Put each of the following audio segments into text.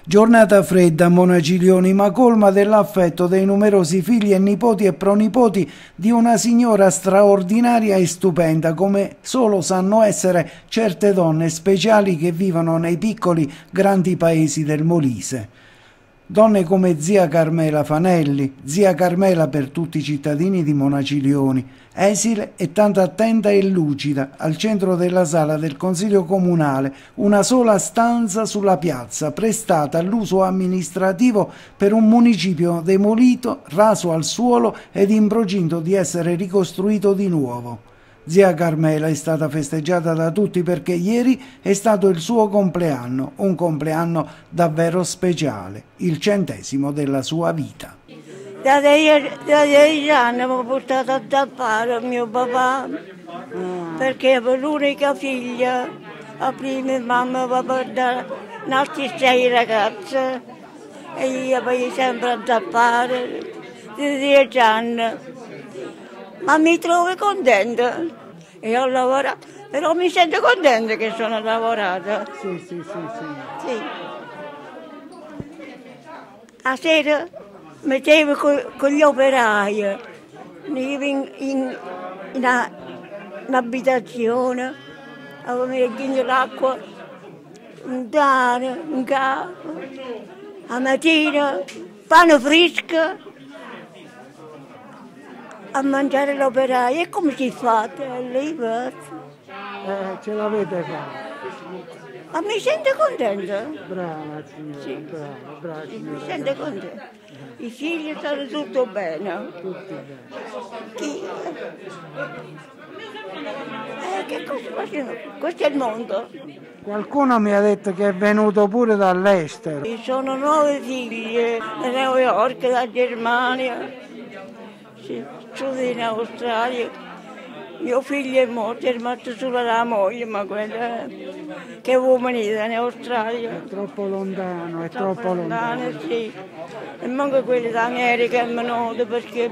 Giornata fredda a Monaciglioni, ma colma dell'affetto dei numerosi figli e nipoti e pronipoti di una signora straordinaria e stupenda, come solo sanno essere certe donne speciali che vivono nei piccoli grandi paesi del Molise. Donne come zia Carmela Fanelli, zia Carmela per tutti i cittadini di Monaciglioni, esile e tanto attenta e lucida, al centro della sala del Consiglio Comunale, una sola stanza sulla piazza, prestata all'uso amministrativo per un municipio demolito, raso al suolo ed in procinto di essere ricostruito di nuovo. Zia Carmela è stata festeggiata da tutti perché ieri è stato il suo compleanno, un compleanno davvero speciale, il 100° della sua vita. Da 10 anni mi ha portato a zappare mio papà, perché per l'unica figlia, la prima mamma va a dare altri 6 ragazze e io poi sempre a zappare di 10 anni. Ma mi trovo contenta e ho lavorato, però mi sento contenta che sono lavorata. Sì. A sera mettevo con gli operai, in abitazione, avevo messo l'acqua, un pane, un capo, a mattina, pane fresco, a mangiare l'operaio. E come si fa? Lì Ce l'avete fatta. Ma mi sento contenta. Brava signora, Sì. brava Sì, signora. mi sento contenta. I figli stanno tutto bene. Tutti bene. Che cosa facciamo? Questo è il mondo. Qualcuno mi ha detto che è venuto pure dall'estero. Ci sono 9 figli, da New York, da Germania. Sì, sono in Australia. Mio figlio è morto, è rimasto solo la moglie, ma quella che è uomanità in Australia. È troppo lontano, è troppo lontano. Sì. E manco quelli d'America è venuto perché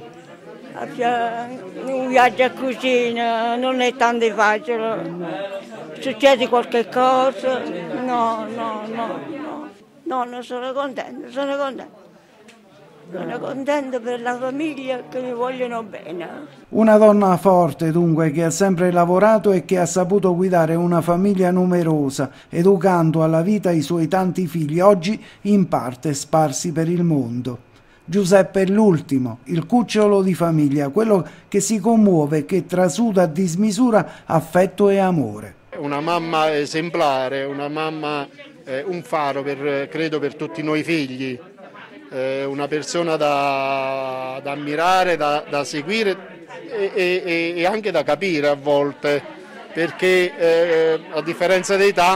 un viaggio a cucina non è tanto facile. Succede qualche cosa? No, non sono contenta, Sono contenta per la famiglia che mi vogliono bene. Una donna forte dunque che ha sempre lavorato e che ha saputo guidare una famiglia numerosa, educando alla vita i suoi tanti figli, oggi in parte sparsi per il mondo. Giuseppe è l'ultimo, il cucciolo di famiglia, quello che si commuove, che trasuda a dismisura affetto e amore. Una mamma esemplare, una mamma un faro credo per tutti noi figli. Una persona da ammirare, da seguire e anche da capire a volte, perché a differenza d'età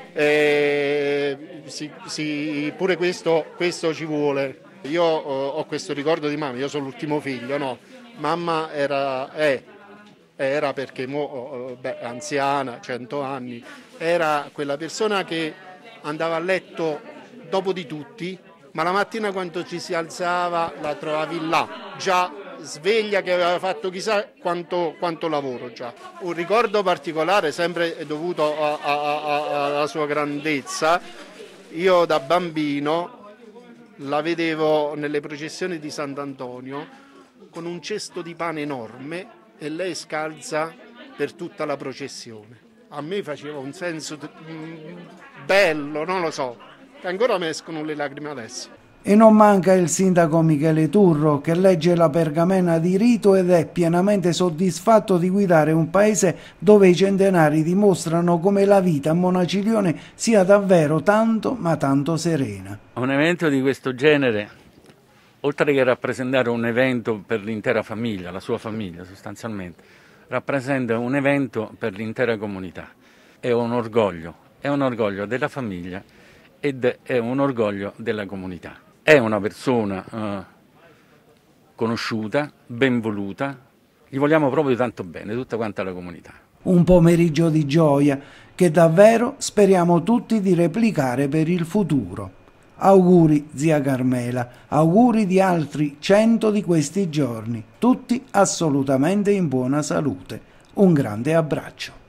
pure questo ci vuole. Io ho questo ricordo di mamma, io sono l'ultimo figlio, no? Mamma era perché anziana, 100 anni, era quella persona che andava a letto dopo di tutti, ma la mattina quando ci si alzava la trovavi là, già sveglia, che aveva fatto chissà quanto lavoro già. Un ricordo particolare sempre dovuto alla sua grandezza. Io da bambino la vedevo nelle processioni di Sant'Antonio con un cesto di pane enorme e lei scalza per tutta la processione. A me faceva un senso bello, non lo so, che ancora mi escono le lacrime adesso. E non manca il sindaco Michele Turro, che legge la pergamena di rito ed è pienamente soddisfatto di guidare un paese dove i centenari dimostrano come la vita a Monaciglione sia davvero tanto ma tanto serena. Un evento di questo genere, oltre che rappresentare un evento per l'intera famiglia, la sua famiglia sostanzialmente, rappresenta un evento per l'intera comunità. È un orgoglio della famiglia ed è un orgoglio della comunità. È una persona conosciuta, ben voluta, gli vogliamo proprio tanto bene, tutta quanta la comunità. Un pomeriggio di gioia che davvero speriamo tutti di replicare per il futuro. Auguri zia Carmela, auguri di altri 100 di questi giorni, tutti assolutamente in buona salute. Un grande abbraccio.